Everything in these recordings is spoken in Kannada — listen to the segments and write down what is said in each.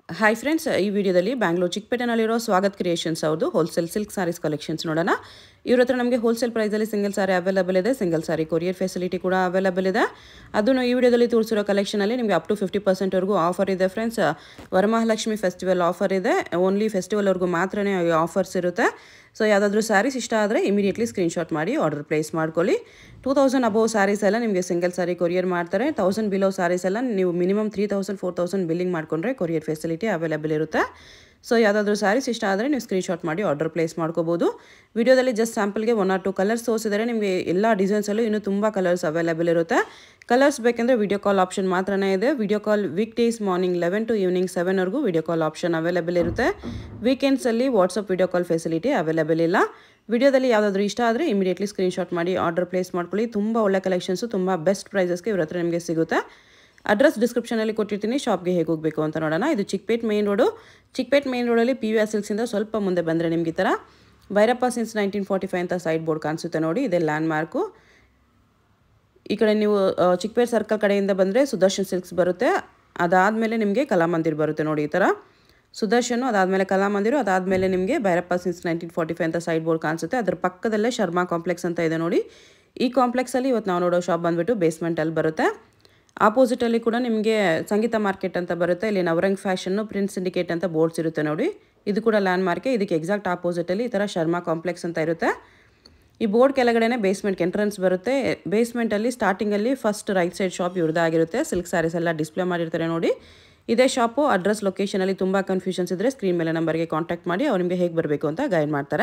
ಹಾಯ್ ಫ್ರೆಂಡ್ಸ್, ಈ ವಿಡಿಯೋದಲ್ಲಿ ಬ್ಯಾಂಗ್ಳೂರು ಚಿಕ್ಕಪೇಟೆನಲ್ಲಿರೋ ಸ್ವಾಗತ್ ಕ್ರಿಯೇಷನ್ಸ್ ಅವ್ರದ್ದು ಹೋಲ್ಸೇಲ್ ಸಿಲ್ಕ್ ಸಾರೀಸ್ ಕಲೆಕ್ಷನ್ಸ್ ನೋಡೋಣ. ಇವ್ರ ಹತ್ರ ನಮಗೆ ಹೋಲ್ಸೇಲ್ ಪ್ರೈಸಲ್ಲಿ ಸಿಂಗಲ್ ಸಾರಿ ಅವೈಲೇಬಲ್ ಇದೆ. ಸಿಂಗಲ್ ಸಾರಿ ಕೊರಿಯರ್ ಫೆಸಿಲಿಟಿ ಕೂಡ ಅವೈಲೇಬಲ್ ಇದೆ. ಅದನ್ನು ಈ ವಿಡಿಯೋದಲ್ಲಿ ತೋರಿಸಿರೋ ಕಲೆಕ್ಷನಲ್ಲಿ ನಿಮಗೆ ಅಪ್ ಟು 50% ಆಫರ್ ಇದೆ ಫ್ರೆಂಡ್ಸ್. ವರಮಹಾಲಕ್ಷ್ಮಿ ಫೆಸ್ಟಿವಲ್ ಆಫರ್ ಇದೆ. ಓನ್ಲಿ ಫೆಸ್ಟಿವಲ್ವರೆಗೂ ಮಾತ್ರನೇ ಆಫರ್ಸ್ ಇರುತ್ತೆ. ಸೊ ಯಾವುದಾದ್ರೂ ಸ್ಯಾರೀಸ್ ಇಷ್ಟ ಆದರೆ ಇಮಿಡಿಯೇಟ್ಲಿ ಸ್ಕ್ರೀನ್ಶಾಟ್ ಮಾಡಿ ಆರ್ಡರ್ ಪ್ಲೇಸ್ ಮಾಡ್ಕೊಳ್ಳಿ. 2000 ಅಬೋವ್ ಸ್ಯಾರೀಸ್ ಎಲ್ಲ ನಿಮಗೆ ಸಿಂಗಲ್ ಸಾರಿ ಕೊರಿಯರ್ ಮಾಡ್ತಾರೆ. 1000 ಬಿಲೋ ಸ್ಯಾರೀಸ್ ಎಲ್ಲ ನೀವು ಮಿನಿಮಮ್ 3000 4000 ಬಿಲ್ಲಿಂಗ್ ಮಾಡಿಕೊಂಡ್ರೆ ಕೊರಿಯರ್ ಫೆಸಿಲಿಟಿ ಅವೈಲೇಬಲ್ ಇರುತ್ತೆ. ಸೊ ಯಾವುದಾದ್ರೂ ಸ್ಯಾರೀಸ್ ಇಷ್ಟ ಆದರೆ ನೀವು ಸ್ಕ್ರೀನ್ಶಾಟ್ ಮಾಡಿ ಆರ್ಡರ್ ಪ್ಲೇಸ್ ಮಾಡ್ಕೋಬೋದು. ವಿಡಿಯೋದಲ್ಲಿ ಜಸ್ಟ್ ಸ್ಯಾಂಪಲ್ಗೆ 1 or 2 ಕಲರ್ಸ್ ತೋರಿಸಿದರೆ ನಿಮಗೆ ಎಲ್ಲ ಡಿಸೈನ್ಸಲ್ಲೂ ಇನ್ನೂ ತುಂಬ ಕಲರ್ಸ್ ಅವೈಲೇಬಲ್ ಇರುತ್ತೆ. ಕಲರ್ಸ್ ಬೇಕೆಂದರೆ ವಿಡಿಯೋ ಕಾಲ್ ಆಪ್ಷನ್ ಮಾತ್ರನೇ ಇದೆ. Video call week days morning 11 to evening 7ವರೆಗೂ ವಿಡಿಯೋ ಕಾಲ್ ಆಪ್ಷನ್ ಅವೈಲೇಬಲ್ ಇರುತ್ತೆ. ವೀಕೆಂಡ್ಸಲ್ಲಿ WhatsApp video call facility available ಇಲ್ಲ. ವಿಡಿಯೋದಲ್ಲಿ ಯಾವುದಾದ್ರೂ ಇಷ್ಟ ಆದರೆ ಇಮಿಡಿಯೇಟ್ಲಿ ಸ್ಕ್ರೀನ್ಶಾಟ್ ಮಾಡಿ ಆರ್ಡರ್ ಪ್ಲೇಸ್ ಮಾಡ್ಕೊಳ್ಳಿ. ತುಂಬ ಒಳ್ಳೆ ಕಲೆಕ್ಷನ್ಸು, ತುಂಬ ಬೆಸ್ಟ್ ಪ್ರೈಸಸ್ಗೆ ಇವ್ರ ಹತ್ರ ನಿಮಗೆ ಸಿಗುತ್ತೆ. ಅಡ್ರೆಸ್ ಡಿಸ್ಕ್ರಿಪ್ಷನಲ್ಲಿ ಕೊಟ್ಟಿರ್ತೀನಿ. ಶಾಪ್ಗೆ ಹೇಗೆ ಹೋಗಬೇಕು ಅಂತ ನೋಡೋಣ. ಇದು Chickpet main road. Chickpet main ರೋಡಲ್ಲಿ PVR ಸಿಲ್ಕ್ಸಿಂದ ಸ್ವಲ್ಪ ಮುಂದೆ ಬಂದರೆ ನಿಮಗೆ ಈ ಥರ ಭೈರಪ್ಪ ಸಿನ್ಸ್ 1945 ಅಂತ ಸೈಡ್ ಬೋರ್ಡ್ ಕಾಣಿಸುತ್ತೆ ನೋಡಿ. ಇದೇ ಲ್ಯಾಂಡ್ ಮಾರ್ಕು. ಈ ಕಡೆ ನೀವು ಚಿಕ್ಕಪೇಟ್ ಸರ್ಕಲ್ ಕಡೆಯಿಂದ ಬಂದರೆ ಸುದರ್ಶನ್ ಸಿಲ್ಕ್ಸ್ ಬರುತ್ತೆ. ಅದಾದಮೇಲೆ ನಿಮಗೆ ಕಲಾಮಂದಿರ್ ಬರುತ್ತೆ ನೋಡಿ. ಈ ಥರ ಸುದರ್ಶನು, ಅದಾದಮೇಲೆ ಕಲಾಮಂದಿರು, ಅದಾದಮೇಲೆ ನಿಮಗೆ ಭೈರಪ್ಪ ಸಿನ್ಸ್ 1945 ಅಂತ ಸೈಡ್ ಬೋರ್ಡ್ ಕಾಣಿಸುತ್ತೆ. ಅದರ ಪಕ್ಕದಲ್ಲೇ ಶರ್ಮಾ ಕಾಂಪ್ಲೆಕ್ಸ್ ಅಂತ ಇದೆ ನೋಡಿ. ಈ ಕಾಂಪ್ಲೆಕ್ಸಲ್ಲಿ ಇವತ್ತು ನಾವು ನೋಡೋ ಶಾಪ್ ಬಂದುಬಿಟ್ಟು ಬೇಸ್ಮೆಂಟಲ್ಲಿ ಬರುತ್ತೆ. ಆಪೋಸಿಟಲ್ಲಿ ಕೂಡ ನಿಮಗೆ ಸಂಗೀತ ಮಾರ್ಕೆಟ್ ಅಂತ ಬರುತ್ತೆ. ಇಲ್ಲಿ ನವರಂಗ್ ಫ್ಯಾಷನ್ನು, ಪ್ರಿನ್ಸ್ ಸಿಂಡಿಕೇಟ್ ಅಂತ ಬೋರ್ಡ್ಸ್ ಇರುತ್ತೆ ನೋಡಿ. ಇದು ಕೂಡ ಲ್ಯಾಂಡ್ ಮಾರ್ಕೆ. ಇದಕ್ಕೆ ಎಕ್ಸಾಕ್ಟ್ ಆಪೋಸಿಟಲ್ಲಿ ಈ ಥರ ಶರ್ಮಾ ಕಾಂಪ್ಲೆಕ್ಸ್ ಅಂತ ಇರುತ್ತೆ. ಈ ಬೋರ್ಡ್ ಕೆಳಗಡೆನೇ ಬೇಸ್ಮೆಂಟ್ಗೆ ಎಂಟ್ರೆನ್ಸ್ ಬರುತ್ತೆ. ಬೇಸ್ಮೆಂಟಲ್ಲಿ ಸ್ಟಾರ್ಟಿಂಗಲ್ಲಿ ಫಸ್ಟ್ ರೈಟ್ ಸೈಡ್ ಶಾಪ್ ಇವ್ರದ್ದಾಗಿರುತ್ತೆ. ಸಿಲ್ಕ್ ಸ್ಯಾರೀಸ್ ಎಲ್ಲ ಡಿಸ್ಪ್ಲೇ ಮಾಡಿರ್ತಾರೆ ನೋಡಿ. ಇದೇ ಶಾಪು. ಅಡ್ರೆಸ್ ಲೊಕೇಶನಲ್ಲಿ ತುಂಬ ಕನ್ಫ್ಯೂಷನ್ಸ್ ಇದ್ದರೆ ಸ್ಕ್ರೀನ್ ಮೇಲೆ ನಂಬರ್ಗೆ ಕಾಂಟ್ಯಾಕ್ಟ್ ಮಾಡಿ ಅವ್ರು ನಿಮಗೆ ಹೇಗೆ ಬರಬೇಕು ಅಂತ ಗೈಡ್ ಮಾಡ್ತಾರೆ.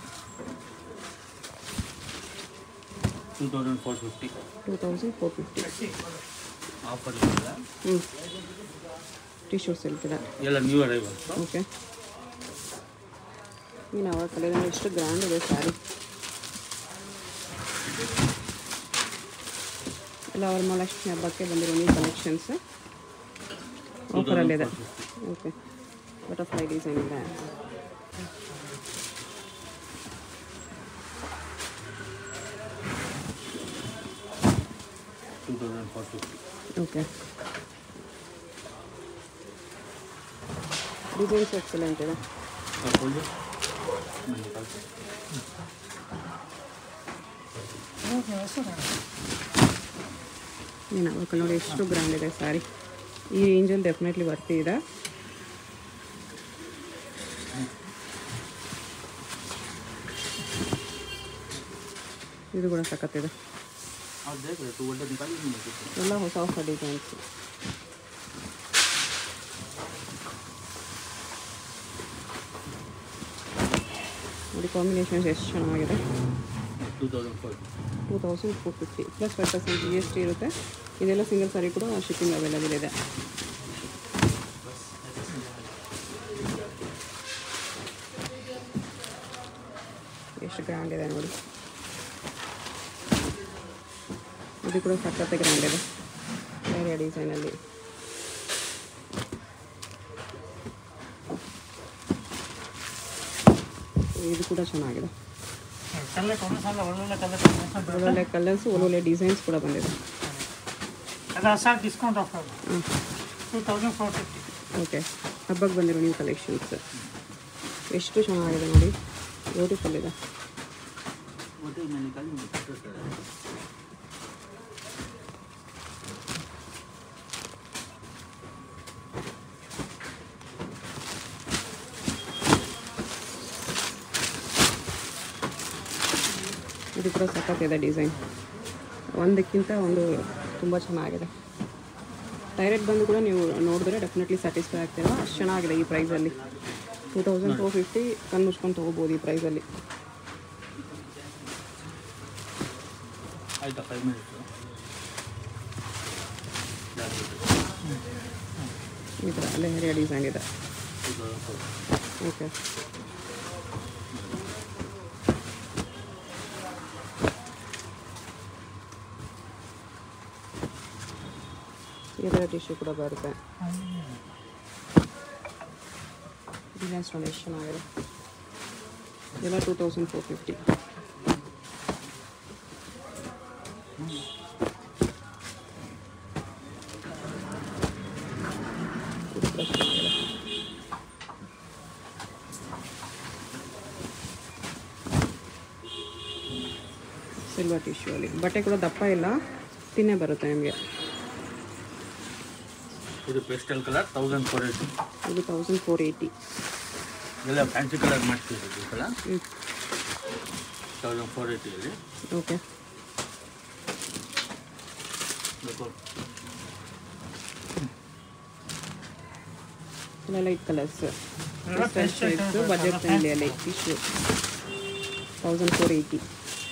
2450 ಆಫರ್ ಇಲ್ಲ. ಟಿಶ್ಯೂ ಸಿಲ್ಕ್ ಇದೆ ಎಲ್ಲ ನ್ಯೂ ಅರೈವಲ್ಸ್. ಓಕೆ. ಈ ನವ ಕಲರ್ ಎಷ್ಟು ಗ್ರ್ಯಾಂಡ್ ಇದೆ ಸ್ಯಾರಿ. ಎಲ್ಲ ವರಮಹಾಲಕ್ಷ್ಮಿ ಹಬ್ಬಕ್ಕೆ ಬಂದಿರೋ ನ್ಯೂ ಕಲೆಕ್ಷನ್ಸ್ ಆಫರಲ್ಲಿದೆ. ಓಕೆ. ಬಟರ್ಫ್ಲೈ ಡಿಸೈನ್ ಇದೆ. ಓಕೆ. ಡಿಸೈನ್ಸ್ ಎಕ್ಸಲೆಂಟ್ ಇದೆ. ಏನು ನೋಡಿ ಎಷ್ಟು ಗ್ರ್ಯಾಂಡ್ ಇದೆ ಸ್ಯಾರಿ. ಈ ರೇಂಜಲ್ಲಿ ಡೆಫಿನೆಟ್ಲಿ ವರ್ತಿ ಇದೆ. ಇದು ಕೂಡ ಸಖತ್ತಿದೆ. ಎಲ್ಲ ಹೊಸ ಹೊಸ ಡಿಸೈನ್ಸ್. ನೋಡಿ ಕಾಂಬಿನೇಷನ್ಸ್ ಎಷ್ಟು ಚೆನ್ನಾಗಿದೆ. 2450 ಪ್ಲಸ್ 5% GST ಇರುತ್ತೆ. ಇದೆಲ್ಲ ಸಿಂಗಲ್ ಸಾರಿ ಕೂಡ ಶಿಪ್ಪಿಂಗ್ ಅವೈಲೇಬಲ್ ಇದೆ. ಎಷ್ಟು ಗ್ರ್ಯಾಂಡ್ ಇದೆ ನೋಡಿ. ಇದು ಕೂಡ ಸಖತ್ತೆ ಗ್ರ್ಯಾಂಡ್ ಇದೆ ಬೇರೆ ಡಿಸೈನಲ್ಲಿ. ಇದು ಕೂಡ ಚೆನ್ನಾಗಿದೆ. ಒಳ್ಳೊಳ್ಳೆ ಕಲರ್ಸ್, ಒಳ್ಳೊಳ್ಳೆ ಡಿಸೈನ್ಸ್ ಕೂಡ ಬಂದಿದೆ. Discount offer 2450. ಓಕೆ. ಹಬ್ಬಕ್ಕೆ ಬಂದಿರೋ ನ್ಯೂ ಕಲೆಕ್ಷನ್ಸ್ ಎಷ್ಟು ಚೆನ್ನಾಗಿದೆ ನೋಡಿ. ಬ್ಯೂಟಿಫುಲ್ ಇದೆ. ಇದು ಕೂಡ ಸಖತ್ತಿದೆ ಡಿಸೈನ್. ಒಂದಕ್ಕಿಂತ ಒಂದು ತುಂಬ ಚೆನ್ನಾಗಿದೆ. ಡೈರೆಕ್ಟ್ ಬಂದು ಕೂಡ ನೀವು ನೋಡಿದ್ರೆ ಡೆಫಿನೆಟ್ಲಿ ಸ್ಯಾಟಿಸ್ಫೈ ಆಗ್ತೀರಾ. ಅಷ್ಟು ಚೆನ್ನಾಗಿದೆ ಈ ಪ್ರೈಸಲ್ಲಿ. 2450 ಕಣ್ಣು ಮುಚ್ಕೊಂಡು ತೊಗೋಬೋದು ಈ ಪ್ರೈಸಲ್ಲಿ. ಆಯ್ತಾ 5 ಮಿನಿಟ್ಸ್. ಈ ಥರ ಲೆಹರಿಯಾ ಡಿಸೈನ್ ಇದೆ. ಓಕೆ. ಇದರ ಟಿಶ್ಯೂ ಕೂಡ ಬರುತ್ತೆ. ಡಿಸೈನ್ಸ್ ನೋಡಿ ಎಷ್ಟು ಚೆನ್ನಾಗಿದೆ. ಇದೆಲ್ಲ 2450. ಸಿಲ್ವರ್ ಟಿಶ್ಯೂ ಅಲ್ಲಿ ಬಟ್ಟೆ ಕೂಡ ದಪ್ಪ ಇಲ್ಲ, ತಿನ್ನೇ ಬರುತ್ತೆ ನಿಮಗೆ. ಇದು ಪೇಸ್ಟಲ್ ಕಲರ್ 1480. ಇದು 1480. ಎಲ್ಲ ಫ್ಯಾನ್ಸಿ ಕಲರ್ ಮಾಡ್ತೀವಿ ಈ ಸಲ. 1480 ಅಲ್ಲಿ. ಓಕೆ. ಎಲ್ಲ ಲೈಟ್ ಕಲರ್ಸ್, ಬಜೆಟ್ ಫ್ರೆಂಡ್ಲಿಯಲ್ಲಿ ಟಿಶ್ಯೂ 1480.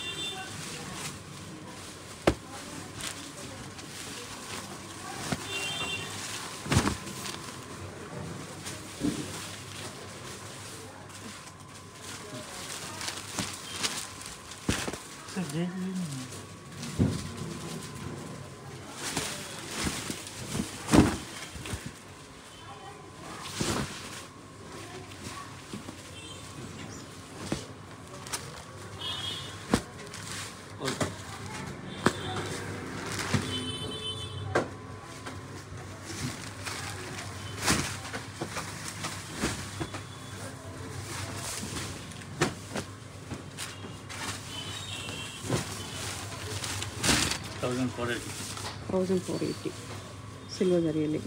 $1,480 ಸಿಲ್ವರ್ ಜರಿಯಲ್ಲಿ.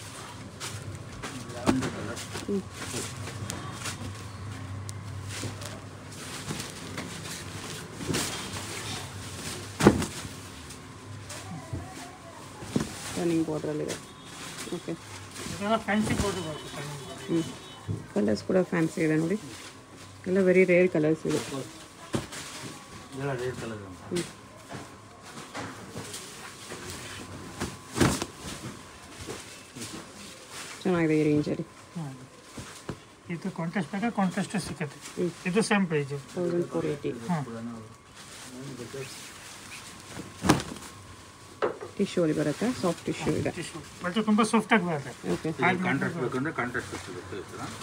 ರನ್ನಿಂಗ್ ಬಾರ್ಡ್ರಲ್ಲಿದೆ. ಓಕೆ. ಕಲರ್ಸ್ ಕೂಡ ಫ್ಯಾನ್ಸಿ ಇದೆ ನೋಡಿ, ಎಲ್ಲ ವೆರಿ ರೇರ್ ಕಲರ್ಸ್ ಇದೆ. ಚೆನ್ನಾಗಿದೆ ಈ ರೇಂಜಲ್ಲಿ. ಇದು ಕಾಂಟ್ರಾಸ್ಟ್ ಬೇಕಾ, ಕಾಂಟ್ರಾಸ್ಟ್ ಸಿಗುತ್ತೆ. ಇದು ಸೇಮ್ ಪ್ರೈಸ್ 1480. ಟಿಶ್ಯೂ ಅಲ್ಲಿ ಬರುತ್ತೆ, ಸಾಫ್ಟ್ ಟಿಶ್ಯೂ ಇದೆ. ಬಟ್ ತುಂಬ ಸಾಫ್ಟ್ ಆಗಿ ಬರುತ್ತೆ. ಓಕೆ. ಕಾಂಟ್ರಾಸ್ಟ್ ಬೇಕಂದ್ರೆ ಕಾಂಟ್ರಾಸ್ಟ್ ಸಿಗುತ್ತೆ.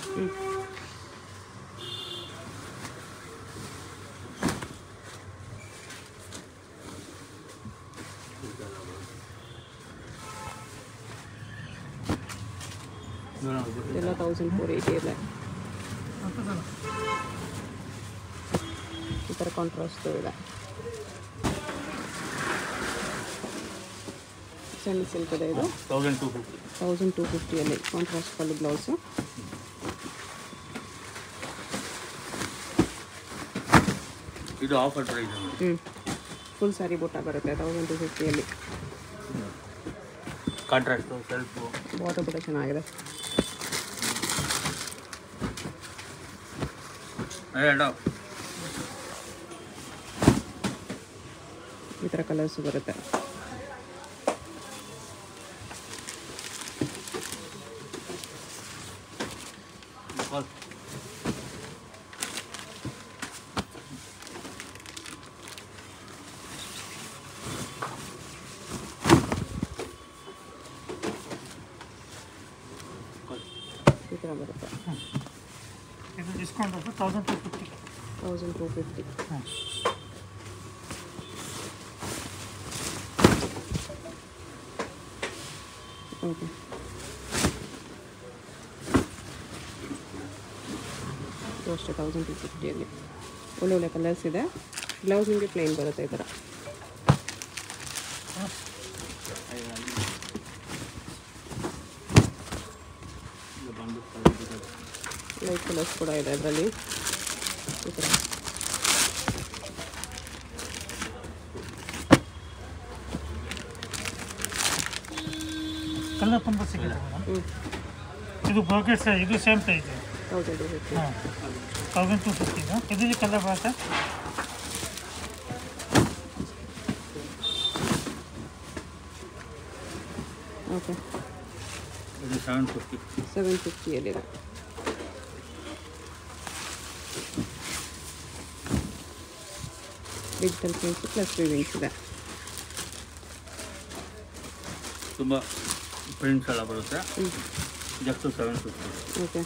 ಎಲ್ಲ 1480 ಇದೆ. ಈ ಥರ ಕಾಂಟ್ರಾಸ್ಟ್ ಇದೆ. ಸೆಮಿ ಸಿಲ್ಕ್ ಇದೆ ಇದು 1250 ಕಾಂಟ್ರಾಸ್ಟ್ ಪಲ್ಲು ಬ್ಲೌಸು. ಇದು offer price. Full saree butta ಬರುತ್ತೆ 1250. ಕಾಂಟ್ರಾಸ್ಟ್ ಸೆಲ್ಫ್ ಬಾಟಮ್ ಕೂಡ ಚೆನ್ನಾಗಿದೆ. ಈ ಥರ ಕಲರ್ಸ್ ಬರುತ್ತೆ. ಈ ಥರ ಬರುತ್ತೆ. ಇದು ಡಿಸ್ಕೌಂಟ್ ಆಫರ್ 1250. 1250. ಓಕೆ. ಅಷ್ಟೇ 1250 ಒಳ್ಳೆ ಒಳ್ಳೆ ಕಲರ್ಸ್ ಇದೆ. ಬ್ಲೌಸ್ ನಿಮಗೆ ಪ್ಲೇನ್ ಬರುತ್ತೆ ಈ ಥರ. ಲೈಟ್ ಕಲರ್ಸ್ ಕೂಡ ಇದೆ ಅದರಲ್ಲಿ. ಈ ಥರ ಕಲರ್ ತುಂಬ ಸಿಗುತ್ತೆ. ಇದು ಬ್ರಾಕೆಟ್ಸ್, ಇದು ಸೇಮ್ ಪ್ರೈಸ್ 1250. 1250. ಇದು ಕಲರ್ ಬರುತ್ತೆ. ಓಕೆ. ಇದು 750. 750 ಡಿಜಿಟಲ್ ಪ್ರಿಂಟ್ಸ್ ಪ್ಲಸ್ ವಿವಿಂಗ್ಸ್ ಇದೆ. ತುಂಬ ಪ್ರಿಂಟ್ಸ್ ಎಲ್ಲ ಬರುತ್ತೆ. ಜಸ್ಟ್ 750. ಓಕೆ.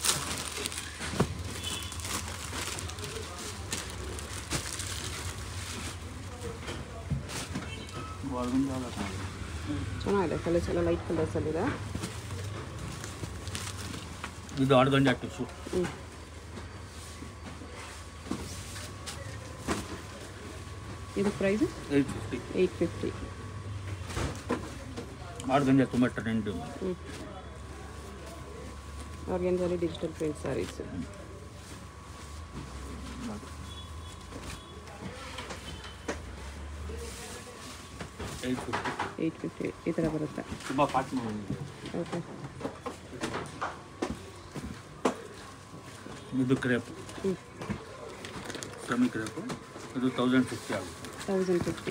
ಚೆನ್ನಾಗಿದೆ ಕಲರ್ಸ್ ಎಲ್ಲ ಲೈಟ್ ಕಲರ್ಸಲ್ಲಿದೆ. ಇದು ಆರ್ಗಂಜಾ ಟಿಶ್ಯೂ. ಇದು ಪ್ರೈಸ್ 850. 850. ಆರ್ಗಂಜಾ ತುಂಬ ಟ್ರೆಂಡು. ಆರ್ಗೆನ್ಜಾಲಿ ಡಿಜಿಟಲ್ ಪ್ರಿಂಟ್ ಸ್ಯಾರೀಸ್. 850 ಈ ಥರ ಬರುತ್ತೆ. ತುಂಬ ಪಾರ್ಟ್ನ ಬಂದಿದೆ. ಓಕೆ. ಇದು ಕ್ರೇಪ್, ಸೆಮಿ ಕ್ರೇಪು. ಇದು 1050 ಆಗುತ್ತೆ. 1050.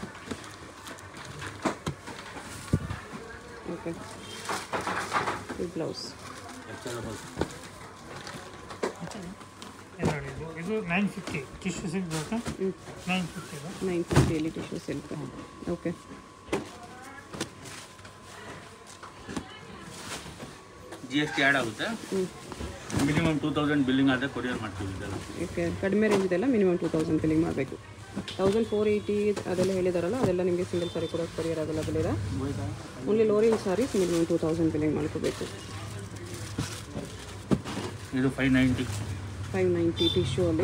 ಓಕೆ. ಇದು ಬ್ಲೌಸ್. ಇದು 950 ಟಿಶ್ಯೂ ಸಿಲ್ಕ್ ಬರುತ್ತೆ. 950 ಇಲ್ಲಿ tissue silk. Okay. GST add ಆಗುತ್ತೆ. ಮಿನಿಮಮ್ 2000 ಬಿಲ್ಲಿಂಗ್ ಆದರೆ ಕೊರಿಯರ್ ಮಾಡ್ತೀವಿ ಇದೆಲ್ಲ. ಓಕೆ. ಕಡಿಮೆ ರೇಂಜ್ ಇದೆಲ್ಲ ಮಿನಿಮಮ್ 2000 ಬಿಲ್ಲಿಂಗ್ ಮಾಡಬೇಕು. 1480 ಅದೆಲ್ಲ ಹೇಳಿದಾರಲ್ಲ, ಅದೆಲ್ಲ ನಿಮಗೆ ಸಿಂಗಲ್ ಸಾರಿ ಕೂಡ ಕೊರಿಯರ್ ಅವೈಲಬಲ್ ಇದೆ. Only low range sarees minimum 2000 billing ಮಾಡ್ಕೋಬೇಕು. ಇದು 590. 590 ಟಿಶ್ಯೂ ಅಲ್ಲಿ.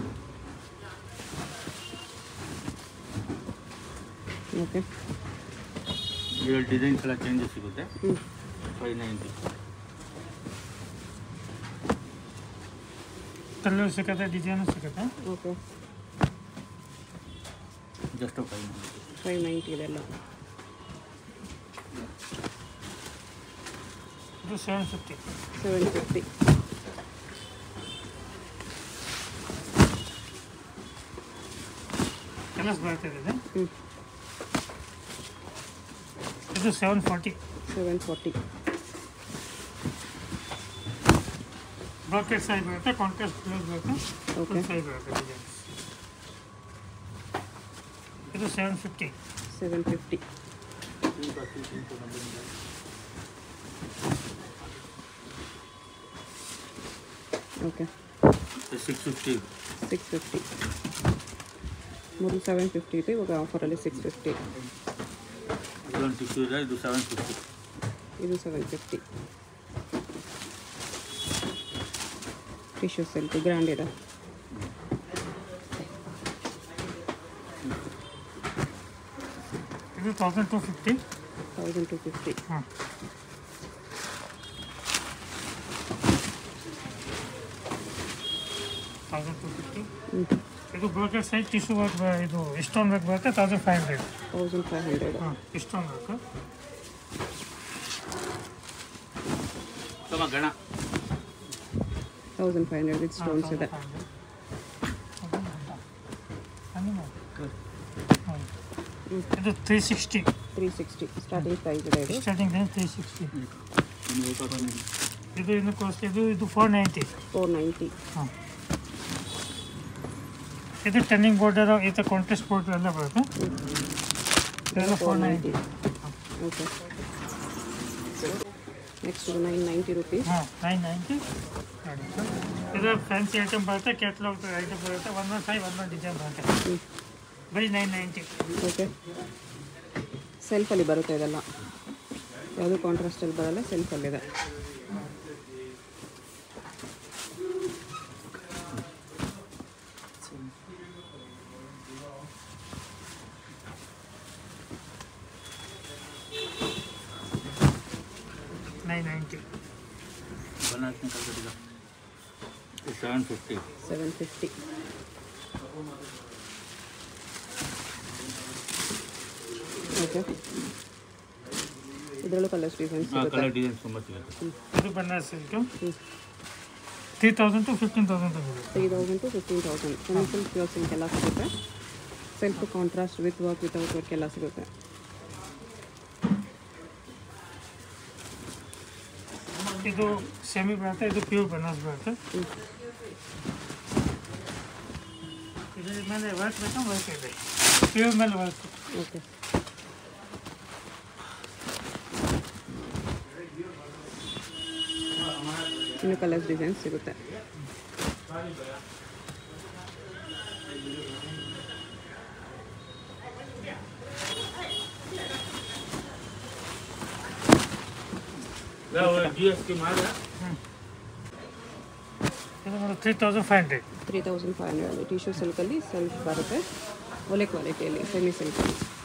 ಓಕೆ. ಇದರಲ್ಲಿ ಡಿಸೈನ್ಸ್ ಎಲ್ಲ ಚೇಂಜಸ್ ಸಿಗುತ್ತೆ. 590. ಕಲರ್ ಸಿಗುತ್ತೆ, ಡಿಸೈನು ಸಿಗುತ್ತೆ. ಓಕೆ. ಜಸ್ಟ್ 590. 590 ಇದೆಲ್ಲ. ಇದು 750. 750. ಕಲರ್ಸ್ ಬರ್ತಿದೆ. ಇದು 740. 740. ಬ್ರಾಕೆಟ್ ಸೈಜ್ ಬರುತ್ತೆ, ಕಾಂಟ್ರಾಸ್ಟ್ ಬ್ಲೌಸ್ ಬರುತ್ತೆ. ಓಕೆ. ಸೈಜ್ ಬರುತ್ತೆ ಡಿಸೈನ್ಸ್. ಇದು 750. 750. ಓಕೆ. 650. 650. ಮೊದಲು 750 ಇತ್ತು, ಇವಾಗ ಆಫರಲ್ಲಿ 650. ಇದೊಂದು ಟಿಶ್ಯೂ ಇದೆ, ಇದು 750. ಇದು 750. ಟಿಶ್ಯೂ ಸಿಲ್ಕ್ ಗ್ರ್ಯಾಂಡ್ ಇದೆ. ಇದು 1250. 1250. ಹಾಂ. ಇದು ಬ್ರಾಕೆಟ್ ಸೈಜ್ ಟಿಶ್ಯೂ ವರ್ಕ್, ಇದು ಸ್ಟೋನ್ ವರ್ಕ್ ಬರುತ್ತೆ. 1500. 1500. ಹಾಂ, ಸ್ಟೋನ್ ವರ್ಕ್. ತಮ್ಮ ಗಣ 1500 ವಿತ್ ಸ್ಟೋನ್ಸ್ ಇದೆ. ಇದು 360. 360 ಸ್ಟಾರ್ಟಿಂಗ್ ಪ್ರೈಸ್ ಇದೆ. ಇದು ಸ್ಟಾರ್ಟಿಂಗ್ ರೇಂಜ್ 360. ಇದು ಇನ್ನು ಕಾಸ್ಟ್. ಇದು 490. 490. ಹಾಂ. ಇದು ಟರ್ನಿಂಗ್ ಬೋರ್ಡರ್, ಈ ಥರ ಕಾಂಟ್ರಾಸ್ಟ್ ಬೋರ್ಡರ್ ಎಲ್ಲ ಬರುತ್ತೆ. ಇದೆಲ್ಲ 490. ಓಕೆ. Next 990 rupees. ಹಾಂ, 990. ಇದು ಫ್ಯಾನ್ಸಿ ಐಟಮ್ ಬರುತ್ತೆ, ಕ್ಯಾಟ್ಲಾಗ್ ಐಟಮ್ ಬರುತ್ತೆ. ಒಂದೊಂದು ಸೈಜ್ ಒಂದೊಂದು ಡಿಸೈನ್ ಬರುತ್ತೆ. ಬರೀ 990. ಓಕೆ. ಸೆಲ್ಫಲ್ಲಿ ಬರುತ್ತೆ ಇದೆಲ್ಲ, ಯಾವುದು ಕಾಂಟ್ರಾಸ್ಟಲ್ಲಿ ಬರಲ್ಲ, ಸೆಲ್ಫಲ್ಲಿದೆ. ಬನಾರಸ್ನ ಕಲ್ಕಟ್ಟಿಗ 750. 750. ಓಕೆ. ಇದರಲ್ಲೂ ಕಲರ್ಸ್ ಡಿಸೈನ್ಸ್ ಸಿಗುತ್ತೆ. ಕಲರ್ ಡಿಸೈನ್ಸ್ ತುಂಬ ಸಿಗುತ್ತೆ. ಇದು ಬನಾರಸ್ ಸಿಲ್ಕ್ 3000 to 15,000 ತಗೊಳ್ಳಿ. 3000 to 15,000. Semi silk, pure silk ಎಲ್ಲ ಸಿಗುತ್ತೆ. Self contrast with work without work ಎಲ್ಲ ಸಿಗುತ್ತೆ. ಇದು ಸೆಮಿ ಬರುತ್ತೆ, ಇದು ಪ್ಯೂರ್ ಬನಾರಸ್ ಬರುತ್ತೆ. ಇದ್ರ ಮೇಲೆ ವರ್ಕ್ ಬೇಕಾ ವರ್ಕ್ ಇದೆ, ಪ್ಯೂರ್ ಮೇಲೆ ವರ್ಕ್. ಓಕೆ. ಇನ್ನು ಕಲರ್ಸ್ ಡಿಸೈನ್ಸ್ ಸಿಗುತ್ತೆ. GST ಮಾಡಿದ್ರೆ ಇದು 3500. 3500 ಟಿಶ್ಯೂ ಸಿಲ್ಕಲ್ಲಿ ಸೆಲ್ಫ್ ಬರುತ್ತೆ. ಒಳ್ಳೆ ಕ್ವಾಲಿಟಿಯಲ್ಲಿ ಸೆಮಿ ಸಿಲ್ಕ್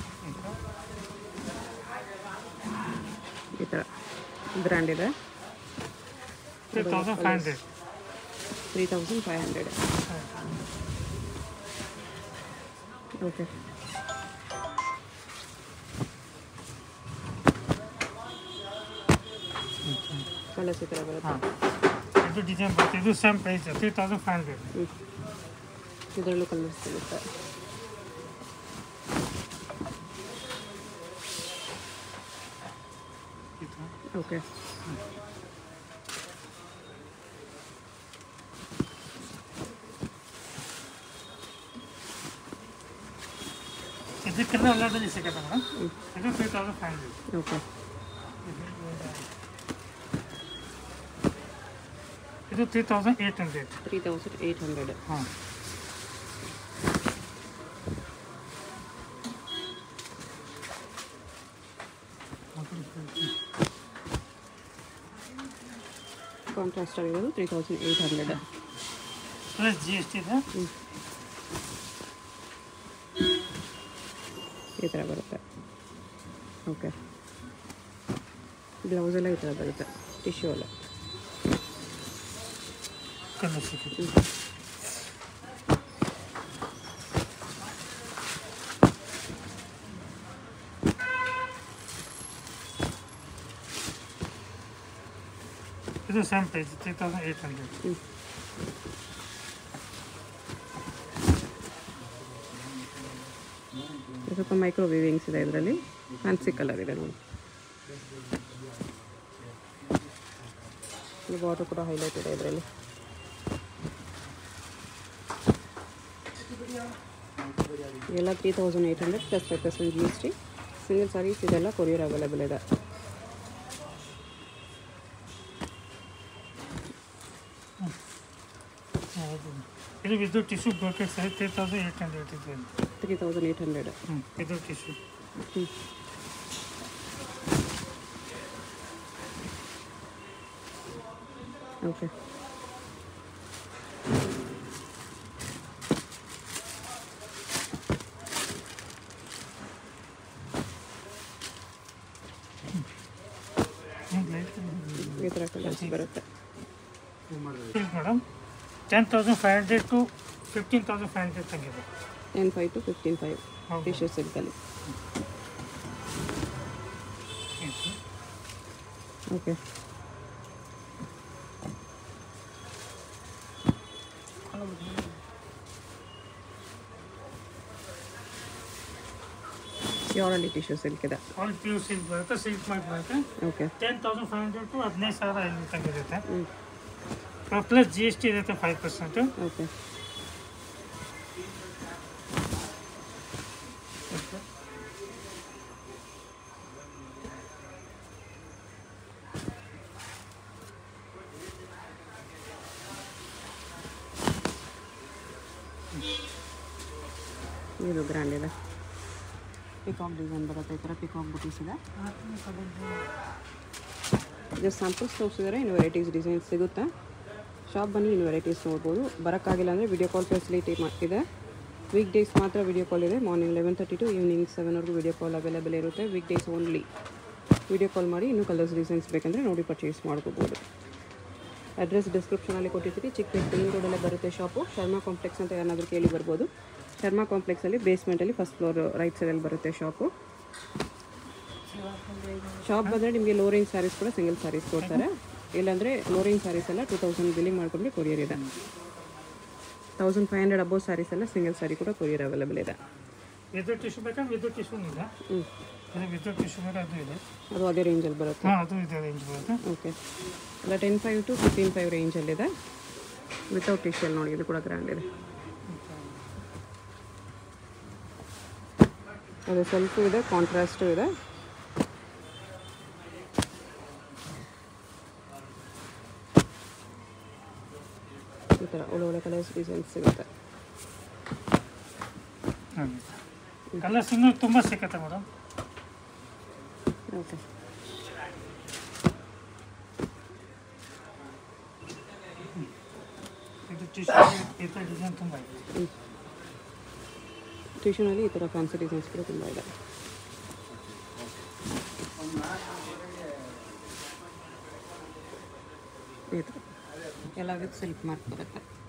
ಈ ಥರ ಗ್ರ್ಯಾಂಡ್ ಇದೆ 3500. 3500 ಓಕೆ ಕಲರ್ಸ್ ಈ ಥರ ಬರುತ್ತೆ ಹಾಂ, ಇದು ಡಿಸೈನ್ ಬರುತ್ತೆ. ಇದು ಸೇಮ್ ಪ್ರೈಸ್ 3500. ಇದರಲ್ಲೂ ಕಲರ್ಸ್ ಸಿಗುತ್ತೆ ಓಕೆ ಇದಕ್ಕೆಲ್ಲ ಎಲ್ಲದಲ್ಲಿ ಸಿಗುತ್ತೆ ಮೇಡಮ್. ಇದು 3500. ಓಕೆ ಇದು 3800. 3800 ಹಾಂ, ಕಾಂಟ್ರಾಸ್ಟ್ ಆಗಿರೋದು 3800 ಪ್ಲಸ್ GST ಇದೆ. ಈ ಥರ ಬರುತ್ತೆ ಓಕೆ ಬ್ಲೌಸೆಲ್ಲ ಈ ಥರ ಬರುತ್ತೆ ಟಿಶ್ಯೂ ಎಲ್ಲ ಕಲರ್ ಸಿಗುತ್ತೆ. ಇದು ಸೇಮ್ ಪ್ರೈಸ್ 3800. ಸ್ವಲ್ಪ ಮೈಕ್ರೋ ವೀವಿಂಗ್ಸ್ ಇದೆ ಇದರಲ್ಲಿ ಫ್ಯಾನ್ಸಿ ಕಲರ್ ಇದೆ ನೋಡಿ ಬಾರ್ಡರ್ ಕೂಡ ಹೈಲೈಟ್ ಇದೆ ಇದರಲ್ಲಿ ಎಲ್ಲ 3800 ಪ್ಲಸ್ 5% GST ಸಿಂಗಲ್ ಸಾರೀಸ್ ಇದೆಲ್ಲ ಕೊರಿಯರ್ ಅವೈಲೇಬಲ್ ಇದೆ ಇದು ವಿತ್ ಟಿಶ್ಯೂ ಬ್ರೋಕೆಟ್ ಸೈಜ್ 3800 ಇದೆ. 3800 ಇದು ಟಿಶ್ಯೂ. ಓಕೆ ಈ ಥರ ಕಲರ್ಸ್ ಬರುತ್ತೆ ಸಿಲ್ಕ್ ಮೇಡಮ್ 10,500 to 15,500 ತನಗಿದೆ. 10,500 to 15,500 ಹೌದು. ಟಿಶ್ಯೂ ಸಿಲ್ಕಲ್ಲಿ ಓಕೆ ಪ್ಯೂರಲ್ಲಿ ಟಿಶ್ಯೂ ಸಿಲ್ಕ್ ಇದೆ ಆಲ್ ಪ್ಯೂರ್ ಸಿಲ್ಕ್ ಬರುತ್ತೆ, ಸಿಲ್ಕ್ ಮಾರ್ಕ್ ಬರುತ್ತೆ. ಓಕೆ 10,500 to 15,500 ತನಗಿರುತ್ತೆ. ಪ್ಲಸ್ GST ಇರುತ್ತೆ 5%. ಓಕೆ ಇದು ಗ್ರ್ಯಾಂಡ್ ಇದೆ ಪಿಕಾಕ್ ಡಿಸೈನ್ ಬರುತ್ತೆ ಈ ಥರ ಪಿಕಾಕ್ ಬುಟೀಸ್ ಇದೆ ಜಸ್ಟ್ ಸ್ಯಾಂಪಲ್ಸ್ ತೋರಿಸಿದರೆ ಇನ್ನು ವೆರೈಟೀಸ್ ಡಿಸೈನ್ಸ್ ಸಿಗುತ್ತೆ ಶಾಪ್ ಬನ್ನಿ ಇನ್ನು ವೆರೈಟೀಸ್ ನೋಡ್ಬೋದು ಬರೋಕ್ಕಾಗಿಲ್ಲ ಅಂದರೆ ವಿಡಿಯೋ ಕಾಲ್ ಫೆಸಿಲಿಟಿ ಇದೆ ವೀಕ್ ಡೇಸ್ ಮಾತ್ರ ವಿಡಿಯೋ ಕಾಲ್ ಇದೆ ಮಾರ್ನಿಂಗ್ 11:30 to ಈವ್ನಿಂಗ್ 7ವರೆಗೂ ವಿಡಿಯೋ ಕಾಲ್ ಅವೈಲೇಬಲ್ ಇರುತ್ತೆ week days only video call ಮಾಡಿ ಇನ್ನೂ ಕಲರ್ಸ್ ಡಿಸೈನ್ಸ್ ಬೇಕಂದರೆ ನೋಡಿ ಪರ್ಚೇಸ್ ಮಾಡ್ಕೋಬೋದು ಅಡ್ರೆಸ್ ಡಿಸ್ಕ್ರಿಪ್ಷನಲ್ಲಿ ಕೊಟ್ಟಿರ್ತೀವಿ ಚಿಕ್ಕಪೇಟೆ ರೋಡಲ್ಲೇ ಬರುತ್ತೆ ಶಾಪು ಶರ್ಮಾ ಕಾಂಪ್ಲೆಕ್ಸ್ ಅಂತ ಏನಾದರೂ ಕೇಳಿ ಬರ್ಬೋದು ಶರ್ಮಾ ಕಾಂಪ್ಲೆಕ್ಸಲ್ಲಿ ಬೇಸ್ಮೆಂಟಲ್ಲಿ ಫಸ್ಟ್ ಫ್ಲೋರ್ ರೈಟ್ ಸೈಡಲ್ಲಿ ಬರುತ್ತೆ ಶಾಪು ಶಾಪ್ ಬಂದರೆ ನಿಮಗೆ ಲೋ ರೇಂಜ್ ಸ್ಯಾರೀಸ್ ಕೂಡ ಸಿಂಗಲ್ ಸ್ಯಾರೀಸ್ ಕೊಡ್ತಾರೆ ಇಲ್ಲಾಂದರೆ ಲೋ ರೇಂಜ್ ಸ್ಯಾರೀಸ್ ಎಲ್ಲ 2000 ಬಿಲ್ಲಿಂಗ್ ಮಾಡಿಕೊಂಡ್ರೆ ಕೊರಿಯರ್ ಇದೆ 1500 ಅಬೋವ್ ಸ್ಯಾರೀಸ್ ಎಲ್ಲ ಸಿಂಗಲ್ ಸ್ಯಾರಿ ಕೂಡ ಕೊರಿಯರ್ ಅವೈಲೇಬಲ್ ಇದೆ ವಿದ್ಯುತ್ ಟಿಶ್ಯೂ ಬೇಕಾದ್ರೆ ವಿದ್ಯುತ್ ಟಿಶ್ಯೂ ಇದೆ. ವಿದ್ಯುತ್ ಟಿಶ್ಯೂ ಬೇಕಾದ್ರೆ ಅದು ಇದೆ. ಅದು ಅದೇ ರೇಂಜಲ್ಲಿ ಬರುತ್ತೆ ಹಾಂ, ಅದು ಇದೆ ರೇಂಜ್ ಬರುತ್ತೆ. ಓಕೆ ಅಲ್ಲ 10,500 to 15,500 ರೇಂಜಲ್ಲಿದೆ ವಿತೌಟ್ ಟಿಶ್ಯಲ್ ನೋಡಿ ಇದು ಕೂಡ ಗ್ರ್ಯಾಂಡ್ ಇದೆ ಅದು ಸೆಲ್ಫು ಇದೆ ಕಾಂಟ್ರಾಸ್ಟು ಇದೆ ಈ ಥರ ಒಳ್ಳೆ ಕಲರ್ಸ್ ಡಿಸೈನ್ಸ್ ಸಿಗುತ್ತೆ ಕಲರ್ಸ್ ಇನ್ನೂ ತುಂಬ ಸಿಕ್ಕತ್ತೆ ಮೇಡಮ್. ಓಕೆ ಇದು ಟಿಶ್ಯೂ ಈ ಥರ ಡಿಸೈನ್ ತುಂಬ ಇದೆ. ಸಿಚುವೇಷನಲ್ಲಿ ಈ ಥರ ಫ್ಯಾನ್ಸಿ ಡಿಸೈನ್ಸ್ ಕೂಡ ತುಂಬ ಇದೆ. ಈ ಥರ ಎಲ್ಲ ವಿತ್ ಸಿಲ್ಕ್ ಮಾರ್ಕ್ ಬರುತ್ತೆ.